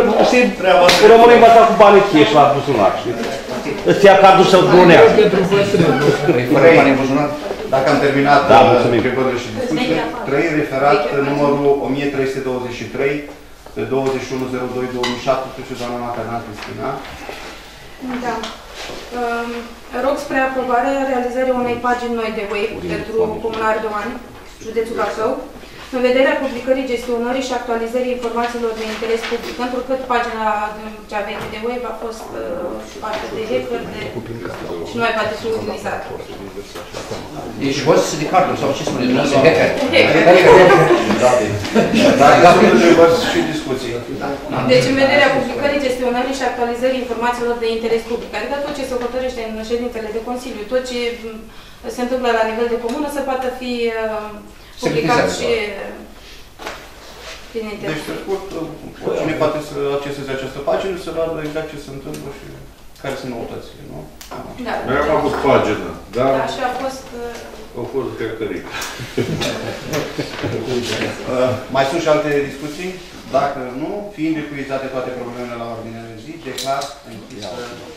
rămâne învățat cu bani cash la buzunar, știi? Îți ia cardul să-l brunează. Fără bani în buzunar? Dacă am terminat da, întrebările și discuțiile, trei referat numărul o mie trei sute douăzeci și trei de douăzeci și unu zero doi două mii șaptesprezece, doamna Macarena Cristina. Da. Um, rog spre aprobare realizarea unei pagini noi de web pentru Comuna Ardeoan, județul Bacău, în vederea publicării, gestionării și actualizării informațiilor de interes public, întrucât pagina cea veche de web a fost uh, parte de hacker de... și nu mai poate fi utilizată. Deci voți de cardul sau ce spune? Nu se hacker? Dar și discuții. Deci în vederea publicării, gestionării și actualizării informațiilor de interes public, adică tot ce se hotărăște în ședințele de Consiliu, tot ce se întâmplă la nivel de comună să poată fi uh, publicat și prin internet. Deci, pe scurt, oricine poate să acceseze această pagină, să vadă exact ce se întâmplă și care sunt noutățile, nu? Da. Noi am avut pagină, dar Da, și a fost... Uh... au fost cărcăric. uh, mai sunt și alte discuții? Dacă nu, fiind epuizate toate problemele la ordinea de zi, declar închisă